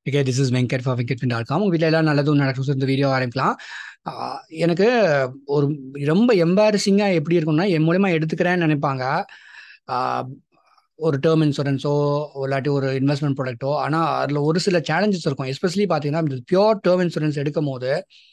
Okay, this is Venkat for வெங்கட்ஃபின்.com. உங்கள் வீட்டில் எல்லாம் நல்லதும் நடக்கும். இந்த வீடியோ ஆரம்பிக்கலாம். எனக்கு ஒரு ரொம்ப எம்பாரசிங்காக எப்படி இருக்கும்னா, என் மூலமா எடுத்துக்கிறேன்னு நினைப்பாங்க. ஆஹ் ஒரு டேர்ம் இன்சூரன்ஸோ இல்லாட்டி ஒரு இன்வெஸ்ட்மெண்ட் ப்ராடக்ட்டோ. ஆனால் அதில் ஒரு சில சேலஞ்சஸ் இருக்கும். எஸ்பெஷலி பார்த்தீங்கன்னா, இந்த பியோர் டேர்ம் இன்சூரன்ஸ் எடுக்கும் போது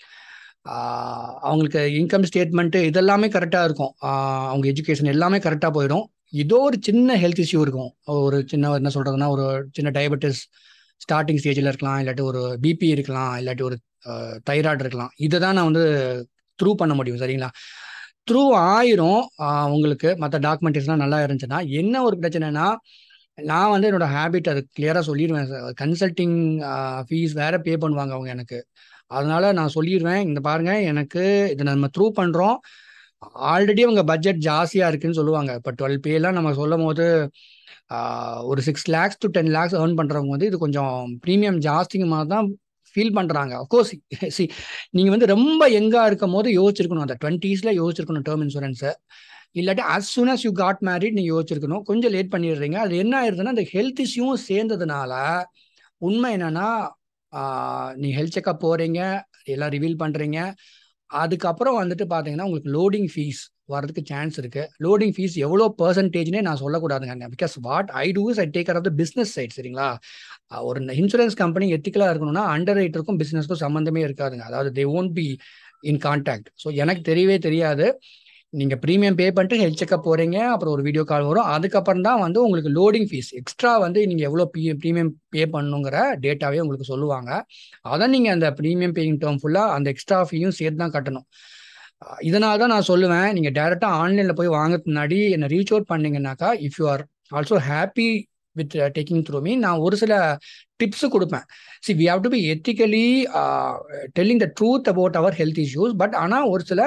அவங்களுக்கு இன்கம் ஸ்டேட்மெண்ட்டு இதெல்லாமே கரெக்டாக இருக்கும். அவங்க எஜுகேஷன் எல்லாமே கரெக்டாக போயிடும். ஏதோ ஒரு சின்ன ஹெல்த் இஷ்யூ இருக்கும். ஒரு சின்ன என்ன சொல்கிறதுனா, ஒரு சின்ன டயபெட்டிஸ் ஸ்டார்டிங் ஸ்டேஜில் இருக்கலாம், இல்லாட்டி ஒரு பிபி இருக்கலாம், இல்லாட்டி ஒரு தைராய்டு இருக்கலாம். இதை தான் நான் வந்து த்ரூ பண்ண முடியும். சரிங்களா? த்ரூ ஆயிரும். உங்களுக்கு மற்ற டாக்குமெண்டேஷன்லாம் நல்லா இருந்துச்சுன்னா, என்ன ஒரு பிரச்சனைனா, நான் வந்து என்னோட ஹேபிட் அது கிளியராக சொல்லிடுவேன். கன்சல்டிங் ஃபீஸ் வேற பே பண்ணுவாங்க அவங்க எனக்கு. அதனால நான் சொல்லிடுவேன், இந்த பாருங்க, எனக்கு இதை நம்ம த்ரூ பண்ணுறோம். ஆல்ரெடி அவங்க பட்ஜெட் ஜாஸ்தியாக இருக்குன்னு சொல்லுவாங்க. இப்போ 12 பேலாம் நம்ம சொல்லும் போது ஒரு 6 lakhs to 10 lakhs ஏர்ன் பண்ணுறவங்க வந்து இது கொஞ்சம் ப்ரீமியம் ஜாஸ்திங்க மாதிரி தான் ஃபீல் பண்ணுறாங்க. அஃப்கோர்ஸ் சி, நீங்கள் வந்து ரொம்ப யங்காக இருக்கும் போது யோசிச்சிருக்கணும். அந்த 20s யோசிச்சிருக்கணும் டேர்ம் இன்சூரன்ஸை. இல்லாட்டி as soon as you got married நீங்கள் யோசிச்சிருக்கணும். கொஞ்சம் லேட் பண்ணிடுறீங்க. அது என்ன ஆயிருதுன்னா, அந்த ஹெல்த் இஷ்யூவும் சேர்ந்ததுனால உண்மை என்னன்னா, நீ ஹெல்த் செக்அப் போகிறீங்க, எல்லாம் ரிவீல் பண்ணுறீங்க. அதுக்கப்புறம் வந்துட்டு பார்த்தீங்கன்னா, உங்களுக்கு லோடிங் ஃபீஸ் வரதுக்கு சான்ஸ் இருக்கு. லோடிங் ஃபீஸ் எவ்வளோ பர்சன்டேஜ்னே நான் சொல்லக்கூடாதுங்க. Because what I do is I take care of the business side. சரிங்களா? ஒரு இன்சூரன்ஸ் கம்பெனி எத்திக்கலாக இருக்கணும்னா அண்டர் ரைட்டருக்கும் பிஸ்னஸ்க்கும் சம்மந்தமே இருக்காதுங்க. அதாவது they won't be in contact. So எனக்கு தெரியவே தெரியாது. நீங்கள் ப்ரீமியம் பே பண்ணிட்டு ஹெல்த் செக்அப் போகிறீங்க, அப்புறம் ஒரு வீடியோ கால் வரும். அதுக்கப்புறம் தான் வந்து உங்களுக்கு லோடிங் ஃபீஸ் எக்ஸ்ட்ரா வந்து நீங்கள் எவ்வளோ ப்ரீமியம் பே பண்ணுங்கிற டேட்டாவே உங்களுக்கு சொல்லுவாங்க. அதான் நீங்கள் அந்த ப்ரீமியம் பேயிங் டேர்ம் ஃபுல்லாக அந்த எக்ஸ்ட்ரா ஃபீயும் சேர்த்து தான் கட்டணும். இதனால தான் நான் சொல்லுவேன், நீங்கள் டேரெக்டாக ஆன்லைனில் போய் வாங்கிறதுக்கு முன்னாடி என்னை ரீச் அவுட் பண்ணீங்கன்னாக்கா, if you are also happy with taking through me, நான் ஒரு சில டிப்ஸு கொடுப்பேன். See, we have to be ethically telling the truth about our health issues. But ஆனால் ஒரு சில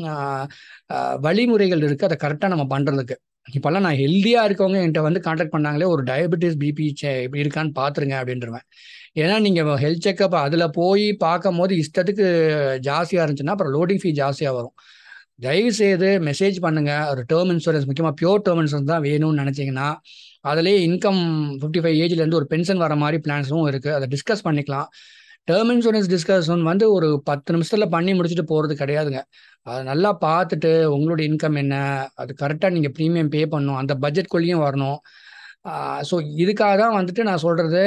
வழிமுறைகள் இருக்குது அதை கரெக்டாக நம்ம பண்ணுறதுக்கு. இப்போல்லாம் நான் ஹெல்த்தியாக இருக்கவங்க என்கிட்ட வந்து கான்டாக்ட் பண்ணாங்களே, ஒரு டயபெட்டிஸ் பிபி இப்படி இருக்கான்னு பார்த்துருங்க அப்படின்றவேன். ஏன்னா நீங்கள் ஹெல்த் செக்அப் அதில் போய் பார்க்கும் போது இஷ்டத்துக்கு ஜாஸ்தியாக இருந்துச்சுன்னா அப்புறம் லோடிங் ஃபீ ஜாஸ்தியாக வரும். தயவு செய்து மெசேஜ் பண்ணுங்க. ஒரு டேர்ம் இன்சூரன்ஸ், முக்கியமாக பியோர் டேர்ம் இன்சூரன்ஸ் தான் வேணும்னு நினச்சிங்கன்னா, அதிலே இன்கம் 55 ஏஜ்லேருந்து ஒரு பென்ஷன் வர மாதிரி பிளான்ஸும் இருக்குது. அதை டிஸ்கஸ் பண்ணிக்கலாம். டேர்ம் இன்சூரன்ஸ் டிஸ்கஷன் வந்து ஒரு 10 நிமிஷத்தில் பண்ணி முடிச்சுட்டு போகிறது கிடையாதுங்க. அதை நல்லா பார்த்துட்டு உங்களோட இன்கம் என்ன, அது கரெக்டாக நீங்கள் ப்ரீமியம் பே பண்ணணும், அந்த பட்ஜெட்குள்ளேயும் வரணும். ஸோ இதுக்காக தான் வந்துட்டு நான் சொல்கிறது,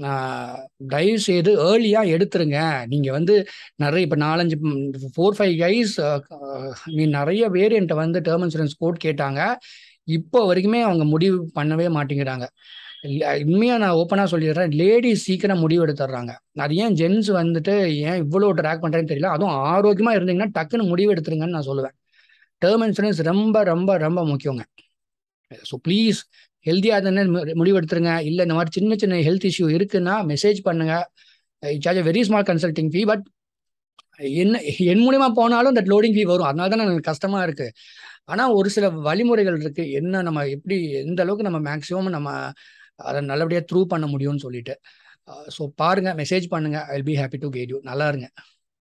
தயவு செய்து ஏர்லியாக எடுத்துருங்க. நீங்கள் வந்து நிறைய இப்போ 4-5 4-5 கைஸ் மீன் நிறைய பேர் என்கிட்ட வந்து டேர்ம் இன்சூரன்ஸ் கோட் கேட்டாங்க. இப்போ வரைக்குமே அவங்க முடிவு பண்ணவே மாட்டேங்கிறாங்க. உண்மையாக நான் ஓப்பனாக சொல்லிடுறேன், லேடிஸ் சீக்கிரம் முடிவு எடுத்துடுறாங்க. அது ஏன் ஜென்ஸ் வந்துட்டு ஏன் இவ்வளோ ட்ராக் பண்ணுறேன்னு தெரியல. அதுவும் ஆரோக்கியமாக இருந்தீங்கன்னா டக்குன்னு முடிவு எடுத்துருங்கன்னு நான் சொல்லுவேன். டேர்ம் இன்சூரன்ஸ் ரொம்ப ரொம்ப ரொம்ப முக்கியங்க. ஸோ ப்ளீஸ், ஹெல்த்தியாக தானே முடிவு எடுத்துருங்க. இல்லை இந்த மாதிரி சின்ன சின்ன ஹெல்த் இஷ்யூ இருக்குன்னா மெசேஜ் பண்ணுங்க. Charge very small consulting fee. But என்ன என் மூலியமாக போனாலும் அந்த லோடிங் ஃபீ வரும். அதனால தான் எனக்கு கஷ்டமாக இருக்குது. ஆனால் ஒரு சில வழிமுறைகள் இருக்குது, என்ன நம்ம எப்படி எந்த அளவுக்கு நம்ம மேக்ஸிமம் நம்ம அதை நல்லபடியாக த்ரூ பண்ண முடியும்னு சொல்லிட்டு. ஸோ பாருங்கள், மெசேஜ் பண்ணுங்கள். I will be happy to guide you. நல்லா இருங்க.